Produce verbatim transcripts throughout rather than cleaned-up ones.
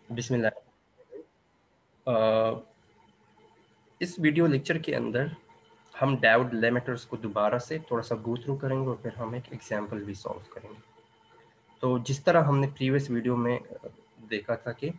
बिस्मिल्लाह। अ, इस video lecture के अंदर हम डायोड लिमिटर्स को दोबारा से थोड़ा सा गो थ्रू करेंगे और फिर हम एक एग्जांपल भी सॉल्व करेंगे। तो जिस तरह हमने प्रीवियस वीडियो में देखा था कि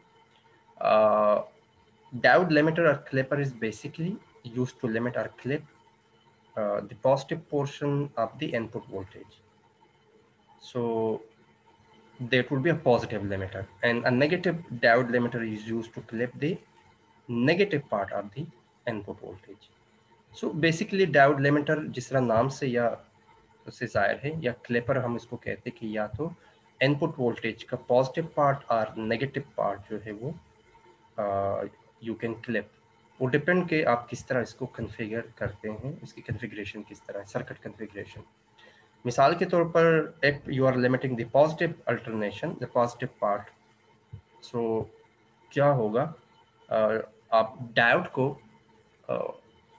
डायोड लिमिटर और clipper is basically used to limit और clip the positive portion of the input voltage. So that would be a positive limiter, and a negative diode limiter is used to clip the negative part of the input voltage. So basically diode limiter जिस तरह नाम से या उससे जाहिर है, या clipper हम इसको कहते हैं कि या तो इनपुट वोल्टेज का पॉजिटिव पार्ट और नेगेटिव पार्ट जो है वो यू कैन क्लिप. वो डिपेंड के आप किस तरह इसको कन्फिगर करते हैं, इसकी कन्फिग्रेशन किस तरह है, सर्किट कन्फिग्रेशन. मिसाल के तौर पर if you are limiting the positive alternation, the positive part, so क्या होगा, uh, आप डायोड को uh,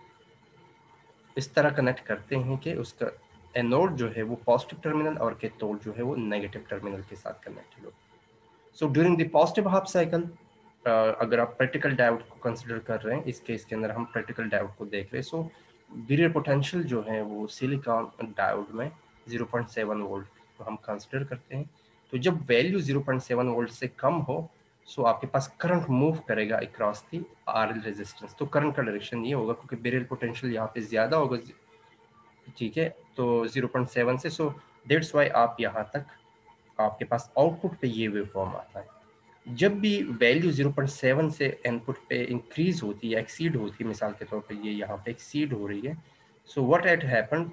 इस तरह कनेक्ट करते हैं कि उसका एनोड जो है वो पॉजिटिव टर्मिनल और कैथोड जो है वो नेगेटिव टर्मिनल के साथ कनेक्टेड हो. So during the positive half cycle, अगर आप प्रैक्टिकल डायोड को कंसिडर कर रहे हैं, इस केस के अंदर हम प्रैक्टिकल डायोड को देख रहे हैं. सो बैरियर पोटेंशियल जो है वो सिलिकॉन डायोड में ज़ीरो पॉइंट सेवन वोल्ट तो हम कंसिडर करते हैं. तो जब value zero point seven volt से कम हो, सो आपके पास करंट मूव करेगा अक्रॉस दी आरएल रेजिस्टेंस. तो करंट का डायरेक्शन ये होगा क्योंकि बैरियर पोटेंशियल यहाँ पे ज्यादा होगा, ठीक है, तो ज़ीरो पॉइंट सेवन से. सो दैट्स वाई आप यहाँ तक आपके पास आउटपुट पे ये वेवफॉर्म आता है. जब भी वैल्यू ज़ीरो पॉइंट सेवन से इनपुट पे इंक्रीज होती है, एक्सीड होती है, मिसाल के तौर पे ये यहाँ पे एक्सीड हो रही है, so what had happened,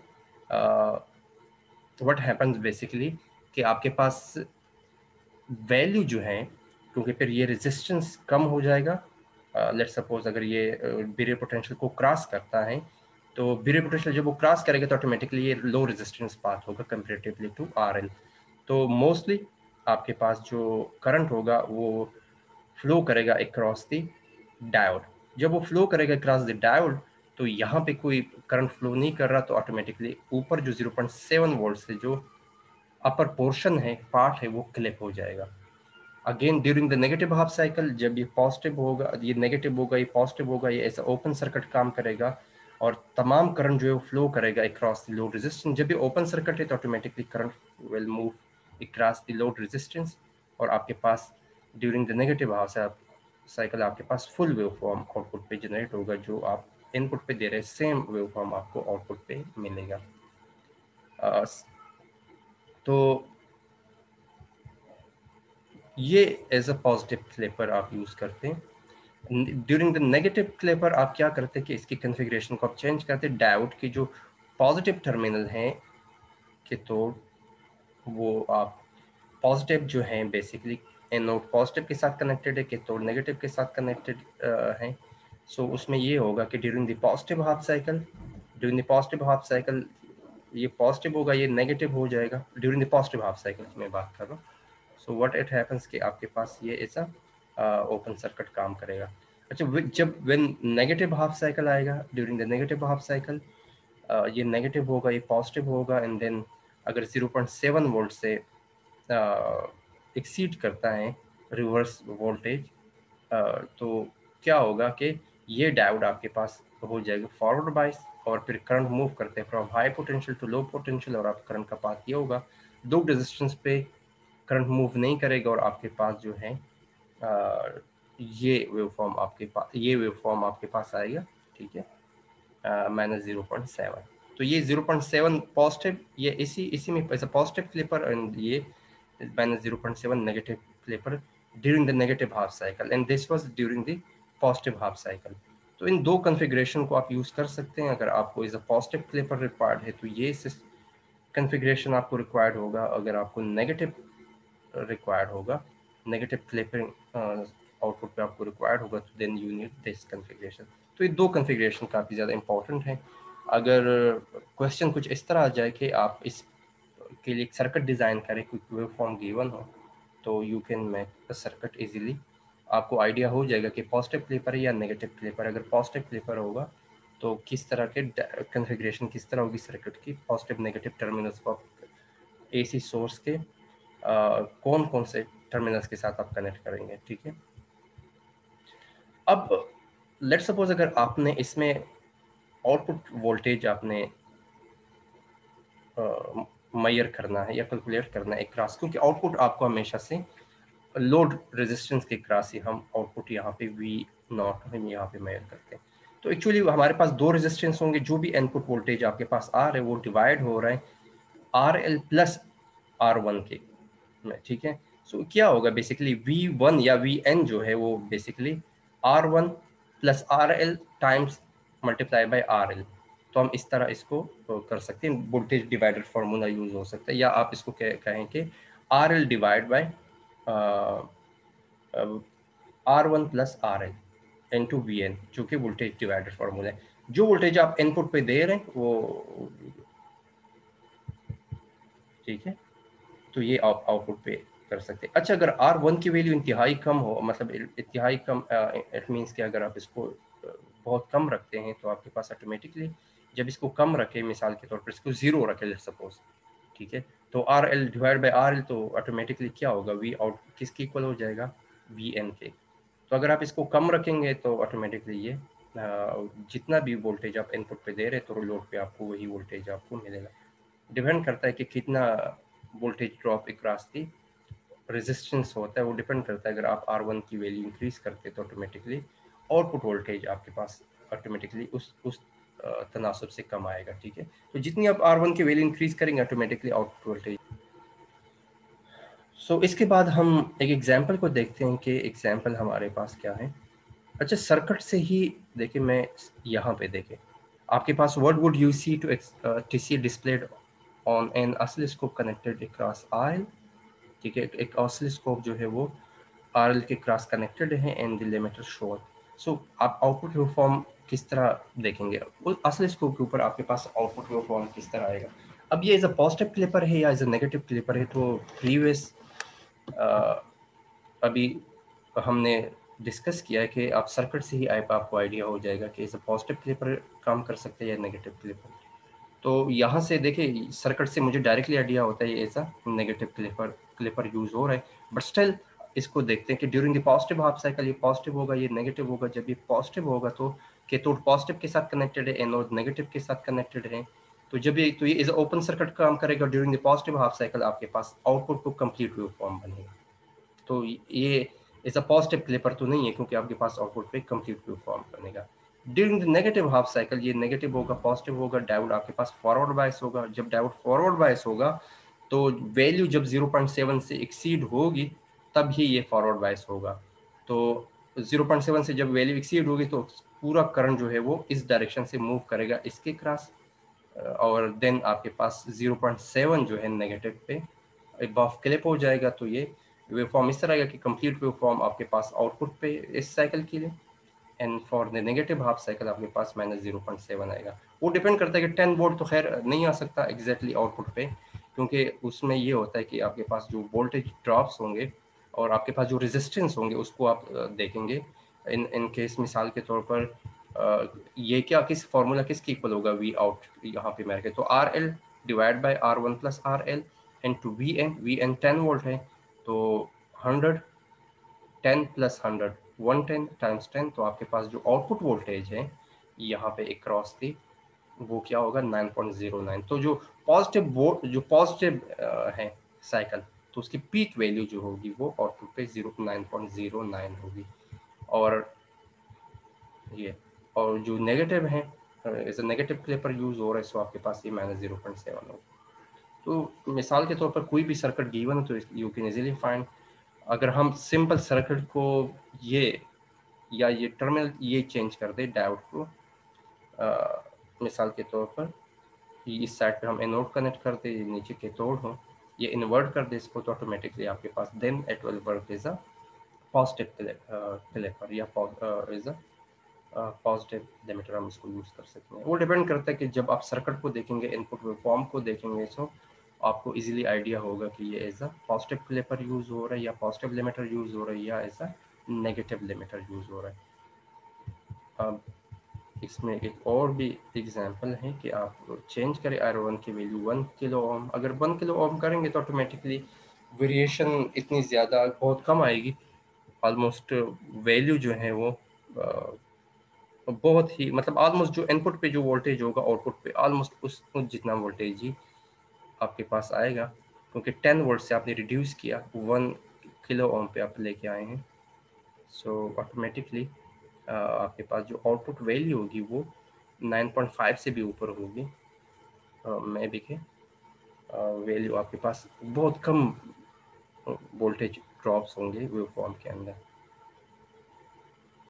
what happens basically कि आपके पास वैल्यू जो है, क्योंकि फिर ये रेजिस्टेंस कम हो जाएगा. लेट्स uh, सपोज अगर ये बैरियर uh, पोटेंशियल को क्रॉस करता है, तो बैरियर पोटेंशियल जब वो क्रॉस करेगा तो ऑटोमेटिकली ये लो रेजिस्टेंस पाथ होगा comparatively to R. L mostly आपके पास जो करंट होगा वो फ्लो करेगा अक्रॉस द डायोड. जब वो फ्लो करेगा अक्रॉस द डायोड, तो यहाँ पे कोई करंट फ्लो नहीं कर रहा, तो ऑटोमेटिकली ऊपर जो ज़ीरो पॉइंट सेवन वोल्ट से जो अपर पोर्शन है, पार्ट है, वो क्लिप हो जाएगा. Again during the negative half cycle, जब ये पॉजिटिव होगा, ये नेगेटिव होगा, ये पॉजिटिव होगा, ये ऐसा ओपन सर्किट काम करेगा और तमाम करंट जो है वो फ्लो करेगा अक्रॉस द लोड रेजिस्टेंस. जब ये ओपन सर्किट है तो automatically current will move across the load resistance, और आपके पास during the negative half cycle आपके पास फुल वेव फॉर्म आउटपुट पे जनरेट होगा. जो आप इनपुट पे दे रहे हैं सेम वेव फॉर्म आपको आउटपुट पे मिलेगा. uh, तो ये एज अ पॉजिटिव क्लिपर आप यूज करते हैं. ड्यूरिंग द नेगेटिव क्लिपर आप क्या करते हैं कि इसकी कन्फिग्रेशन को आप चेंज करते हैं. डायोड की जो पॉजिटिव टर्मिनल हैं कि तो वो आप पॉजिटिव जो हैं बेसिकली एनोड पॉजिटिव के साथ कनेक्टेड है, कैथोड नेगेटिव के साथ कनेक्टेड हैं. सो so, उसमें ये होगा कि during the positive half cycle, during the positive half cycle ये पॉजिटिव होगा, ये नेगेटिव हो जाएगा. During the positive half cycle की मैं बात कर रहा हूँ. सो व्हाट इट हैपेंस कि आपके पास ये ऐसा ओपन सर्किट काम करेगा. अच्छा, जब व्हेन नेगेटिव हाफ साइकिल आएगा, during the negative half cycle ये नेगेटिव होगा, ये पॉजिटिव होगा, एंड देन अगर ज़ीरो पॉइंट सेवन वोल्ट से एक्सीड uh, करता है रिवर्स वोल्टेज, uh, तो क्या होगा कि ये डायोड आपके पास हो जाएगा फॉरवर्ड बाइस, और फिर करंट मूव करते हैं from high potential to low potential, और आप करंट का पाथ ये होगा. दो रेजिस्टेंस पे करंट मूव नहीं करेगा और आपके पास जो है आ, ये वेव फॉर्म आपके पास ये वेव फॉर्म आपके पास आएगा, ठीक है, माइनस ज़ीरो पॉइंट सेवन. तो ये ज़ीरो पॉइंट सेवन पॉजिटिव, ये इसी इसी में ऐसा पॉजिटिव क्लिपर, एंड ये minus zero point seven negative clipper during the negative half cycle, and this was during the positive half cycle. तो इन दो कन्फिग्रेशन को आप यूज कर सकते हैं. अगर आपको is a positive clipper required है तो ये कन्फिग्रेशन आपको रिक्वायर्ड होगा. अगर आपको नेगेटिव रिक्वायर्ड होगा, नेगेटिव क्लिपिंग आउटपुट पे आपको रिक्वायर्ड होगा, तो then you need this configuration. तो ये दो कन्फिग्रेशन काफ़ी ज़्यादा इंपॉर्टेंट हैं. अगर क्वेश्चन कुछ इस तरह आ जाए कि आप इस के लिए एक सर्किट डिज़ाइन करें, कोई वेव फॉर्म गिवन हो, तो you can make the circuit easily. आपको आइडिया हो जाएगा कि पॉजिटिव क्लिपर है या नेगेटिव क्लिपर. अगर पॉजिटिव क्लिपर होगा तो किस तरह के कन्फिग्रेशन किस तरह होगी सर्किट की, पॉजिटिव नेगेटिव टर्मिनल्स को एसी सोर्स के आ, कौन कौन से टर्मिनल्स के साथ आप कनेक्ट करेंगे, ठीक है. अब लेट्स सपोज अगर आपने इसमें आउटपुट वोल्टेज आपने मेजर करना है या कैलकुलेट करना है एक क्रॉस, क्योंकि आउटपुट आपको हमेशा से लोड रेजिस्टेंस के क्रॉस ही हम आउटपुट यहाँ पे वी नॉट हम यहाँ पे मेजर करते हैं। तो एक्चुअली हमारे पास दो रेजिस्टेंस होंगे, जो भी इनपुट वोल्टेज आपके पास आ रहा है वो डिवाइड हो रहा है R L plus R one के में, ठीक है। सो so, क्या होगा बेसिकली वी वन या वी एन जो है वो basically R one plus R L times multiply by R L. तो हम इस तरह इसको कर सकते हैं, वोल्टेज डिवाइडर फार्मूला यूज हो सकता है, या आप इसको कहें कि R L divide by R one plus R L into V in, जो कि वोल्टेज डिवाइडर फार्मूला है। जो वोल्टेज आप इनपुट पे दे रहे हैं वो, ठीक है, तो ये आप आउटपुट पे कर सकते हैं। अच्छा, अगर आर वन की वैल्यू इंतहाई कम हो, मतलब इंतहाई कम, इट मीन्स कि अगर आप इसको बहुत कम रखते हैं तो आपके पास ऑटोमेटिकली जब इसको कम रखें, मिसाल के तौर पर इसको जीरो रखें लेट्स सपोज, ठीक है, तो R L divide by R L, तो ऑटोमेटिकली क्या होगा, वी आउट किसके इक्वल हो जाएगा, वी एन के। तो अगर आप इसको कम रखेंगे तो ऑटोमेटिकली ये जितना भी वोल्टेज आप इनपुट पे दे रहे हैं तो लोड पे आपको वही वोल्टेज आपको मिलेगा। डिपेंड करता है कि कितना voltage drop across the resistance होता है, वो डिपेंड करता है। अगर आप आर वन की वैल्यू इंक्रीज करते तो ऑटोमेटिकली आउटपुट वोल्टेज आपके पास ऑटोमेटिकली उस उस तनासब से कम आएगा, ठीक है। तो जितनी आप आर वन की वैल्यू इंक्रीज करेंगे automatically output voltage. So so, इसके बाद हम एक एग्जांपल को देखते हैं कि एग्जांपल हमारे पास क्या है। अच्छा, सर्किट से ही देखिए, मैं यहाँ पे देखें आपके पास what would you see to T C displayed on an oscilloscope connected across R L, ठीक है। एक ऑसिलोस्कोप जो है वो आर एल के क्रॉस कनेक्टेड है एंड द लिमिटर शोन। सो आप आउटपुट वेवफॉर्म किस तरह देखेंगे, उस ऑसिलोस्कोप के ऊपर आपके पास आउटपुट वेवफॉर्म किस तरह आएगा। अब ये एज अ पॉजिटिव क्लिपर है या एज अ नेगेटिव क्लिपर है, तो प्रीवियस अभी हमने डिस्कस किया है कि आप सर्किट से ही आपको आइडिया हो जाएगा कि एज अ पॉजिटिव क्लिपर काम कर सकते हैं या नेगेटिव क्लिपर। तो यहाँ से देखिए सर्किट से मुझे डायरेक्टली आइडिया होता है as a negative clipper clipper use हो रहा है, बट स्टिल इसको देखते हैं कि during the positive half cycle ये पॉजिटिव होगा, ये नेगेटिव होगा। जब ये पॉजिटिव होगा तो कैथोड पॉजिटिव के साथ कनेक्टेड है, एनोड नेगेटिव के साथ कनेक्टेड है। तो जब ये तो ये एज ओपन सर्किट काम करेगा during the positive half cycle, आपके पास आउटपुट को कंप्लीट वेव फॉर्म बनेगा। तो ये इज अ पॉजिटिव क्लिपर तो नहीं है, क्योंकि आपके पास आउटपुट पे कंप्लीट वेव फॉर्म बनेगा। During the negative half cycle ये नेगेटिव होगा, पॉजिटिव होगा, डायोड आपके पास फॉरवर्ड बायस होगा। जब डायोड फॉरवर्ड बायस होगा तो वैल्यू जब ज़ीरो पॉइंट सेवन से एक्सीड होगी तब ही ये फॉरवर्ड बायस होगा। तो ज़ीरो पॉइंट सेवन से जब वैल्यू एक्सीड होगी तो पूरा करंट जो है वो इस डायरेक्शन से मूव करेगा इसके क्रॉस, और देन आपके पास ज़ीरो पॉइंट सेवन जो है नेगेटिव पे अबव क्लिप हो जाएगा। तो ये वेव फॉर्म इस तरह आएगा कि कंप्लीट वेव फॉर्म आपके पास आउटपुट पे इस साइकिल के लिए, and for the negative half cycle आपके पास माइनस जीरो पॉइंट सेवन आएगा। वो डिपेंड करता है कि टेन वोल्ट तो खैर नहीं आ सकता एग्जैक्टली आउटपुट पे, क्योंकि उसमें ये होता है कि आपके पास जो वोल्टेज ड्रॉप्स होंगे और आपके पास जो रेजिस्टेंस होंगे उसको आप देखेंगे। इन इन केस मिसाल के तौर पर ये क्या किस फार्मूला किसकी इक्वल होगा, वी आउट यहाँ पे मेरे, तो R L divide by R one plus R L and to V in, V in ten volt है तो hundred ten plus hundred one ten times ten, तो आपके पास जो आउटपुट वोल्टेज है यहाँ पे एक क्रॉस थी वो क्या होगा नाइन पॉइंट ज़ीरो नाइन। तो जो पॉजिटिव वो जो पॉजिटिव है साइकिल तो उसकी पीक वैल्यू जो होगी वो आउटपुट पे zero nine point zero nine होगी, और ये और जो नेगेटिव है as a negative clipper use हो रहा है सो आपके पास ये माइनस जीरो पॉइंट सेवन होगा। तो मिसाल के तौर पर कोई भी सर्किट गिवन तो यू कैन इजीली फाइंड। अगर हम सिंपल सर्किट को ये या ये टर्मिनल ये चेंज कर दे डायोड को, आ, मिसाल के तौर पर इस साइड पे हम एनोड कनेक्ट कर दे, नीचे कैथोड हो, ये इन्वर्ट कर दे इसको, तो ऑटोमेटिकली आपके पास then it will work is a positive clipper या इज अ पॉजिटिव लिमिटर हम इसको यूज कर सकते हैं। वो डिपेंड करता है कि जब आप सर्किट को देखेंगे इनपुट वेवफॉर्म को देखेंगे तो आपको इजीली आइडिया होगा कि ये as a positive clipper use हो रहा है या पॉजिटिव लिमिटर यूज हो रहा है या as a negative limiter use हो रहा है। अब इसमें एक और भी एग्जांपल है कि आप चेंज करें आर वन की वैल्यू वन किलो ओम, अगर वन किलो ओम करेंगे तो ऑटोमेटिकली वेरिएशन इतनी ज़्यादा बहुत कम आएगी, ऑलमोस्ट वैल्यू जो है वो बहुत ही मतलब ऑलमोस्ट जो इनपुट पे जो वोल्टेज होगा आउटपुट पे ऑलमोस्ट उस जितना वोल्टेज ही आपके पास आएगा, क्योंकि टेन वोल्ट से आपने रिड्यूस किया, वन किलो ओम पे आप लेके आए हैं। सो ऑटोमेटिकली आपके पास जो आउटपुट वैल्यू होगी वो नाइन पॉइंट फाइव से भी ऊपर होगी। मे बी के वैल्यू आपके पास बहुत कम वोल्टेज ड्रॉप्स होंगे वेव फॉर्म के अंदर।